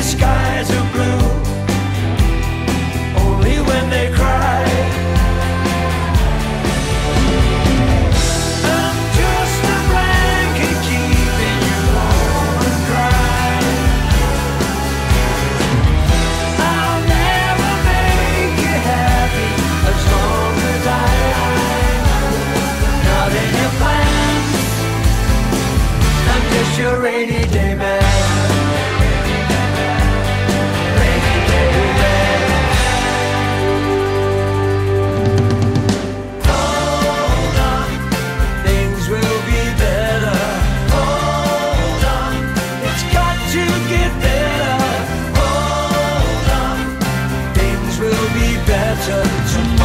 skies are blue only when they cry. I'm just a blanket keeping you warm and dry. I'll never make you happy as long as I'm not in your plans. I'm just your rainy day man. Tomorrow.